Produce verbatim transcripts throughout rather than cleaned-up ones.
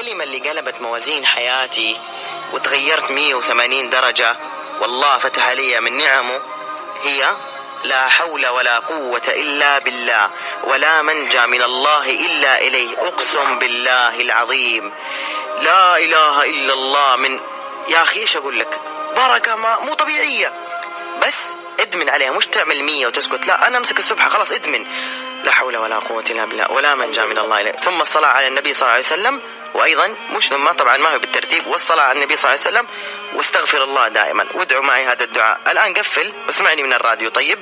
الكلمة اللي قلبت موازين حياتي وتغيرت مية وثمانين درجة والله فتح علي من نعمه هي لا حول ولا قوة إلا بالله ولا منجى من الله إلا إليه. أقسم بالله العظيم لا إله إلا الله. من يا أخي إيش أقول لك، بركة ما مو طبيعية. بس ادمن عليها، مش تعمل مية وتسكت، لا أنا أمسك السبحة خلاص ادمن. لا حول ولا قوة إلا بالله ولا منجى من الله إليه. ثم الصلاة على النبي صلى الله عليه وسلم، وأيضا مش ثم طبعا ما هو بالترتيب، والصلاة على النبي صلى الله عليه وسلم واستغفر الله دائما. وادعوا معي هذا الدعاء. الآن قفل واسمعني من الراديو. طيب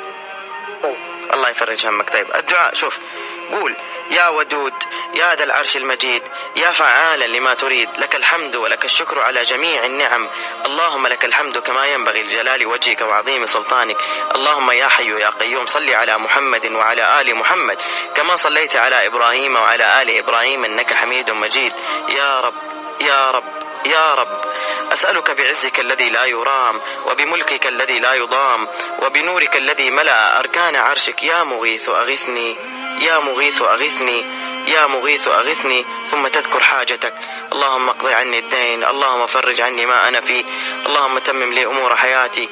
الله يفرج همك. طيب الدعاء شوف، قول يا ودود يا ذا العرش المجيد يا فعالا لما تريد، لك الحمد ولك الشكر على جميع النعم، اللهم لك الحمد كما ينبغي لجلال وجهك وعظيم سلطانك، اللهم يا حي يا قيوم صل على محمد وعلى آل محمد كما صليت على إبراهيم وعلى آل إبراهيم إنك حميد مجيد. يا رب يا رب يا رب أسألك بعزك الذي لا يرام وبملكك الذي لا يضام وبنورك الذي ملأ أركان عرشك، يا مغيث أغثني يا مغيث أغثني يا مغيث أغثني. ثم تذكر حاجتك، اللهم اقضي عني الدين، اللهم فرج عني ما أنا فيه، اللهم تمم لي أمور حياتي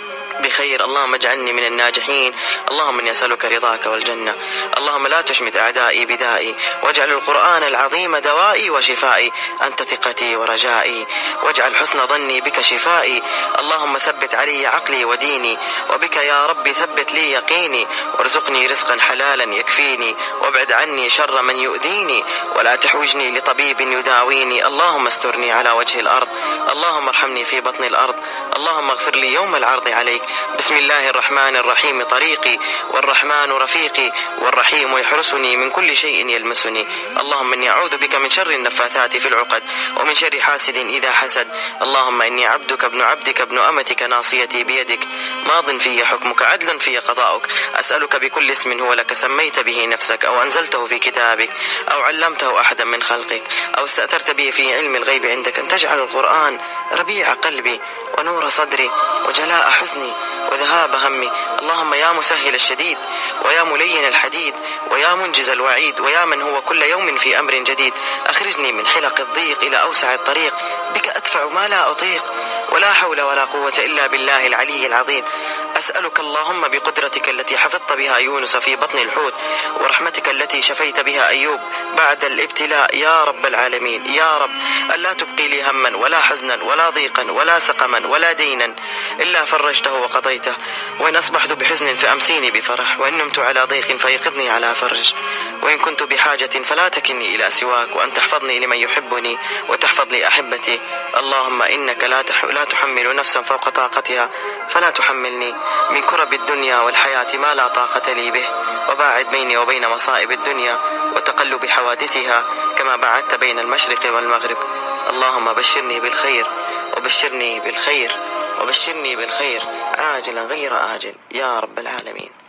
بخير، اللهم اجعلني من الناجحين، اللهم اني اسالك رضاك والجنه، اللهم لا تشمت اعدائي بدائي، واجعل القران العظيم دوائي وشفائي، انت ثقتي ورجائي، واجعل حسن ظني بك شفائي، اللهم ثبت علي عقلي وديني، وبك يا رب ثبت لي يقيني، وارزقني رزقا حلالا يكفيني، وابعد عني شر من يؤذيني، ولا تحوجني لطبيب يداويني، اللهم استرني على وجه الارض، اللهم ارحمني في بطن الارض، اللهم اغفر لي يوم العرض عليك. بسم الله الرحمن الرحيم طريقي، والرحمن رفيقي، والرحيم يحرسني من كل شيء يلمسني، اللهم إني أعوذ بك من شر النفاثات في العقد ومن شر حاسد إذا حسد، اللهم إني عبدك ابن عبدك ابن أمتك ناصيتي بيدك، ماض في حكمك عدل في قضاؤك، أسألك بكل اسم هو لك سميت به نفسك أو أنزلته في كتابك أو علمته أحدا من خلقك أو استأثرت به في علم الغيب عندك أن تجعل القرآن ربيع قلبي ونور صدري وجلاء حزني وذهاب همي، اللهم يا مسهل الشديد ويا ملين الحديد ويا منجز الوعيد ويا من هو كل يوم في أمر جديد، أخرجني من حلق الضيق إلى أوسع الطريق، بك أدفع ما لا أطيق، ولا حول ولا قوة إلا بالله العلي العظيم. أسألك اللهم بقدرتك التي حفظت بها يونس في بطن الحوت، ورحمتك التي شفيت بها أيوب بعد الابتلاء يا رب العالمين، يا رب ألا تبقي لي هما ولا حزنا ولا ضيقا ولا سقما ولا دينا إلا فرجته وقضيته، وإن أصبحت بحزن فأمسيني بفرح، وإن نمت على ضيق فيقظني على فرج، وإن كنت بحاجة فلا تكلني إلى سواك، وأن تحفظني لمن يحبني وتحفظ لي أحبتي، اللهم إنك لا لا تحمل نفسا فوق طاقتها، فلا تحملني من كرب الدنيا والحياة ما لا طاقة لي به، وباعد بيني وبين مصائب الدنيا وتقلب حوادثها كما باعدت بين المشرق والمغرب، اللهم بشرني بالخير وبشرني بالخير وبشرني بالخير عاجلا غير آجل يا رب العالمين.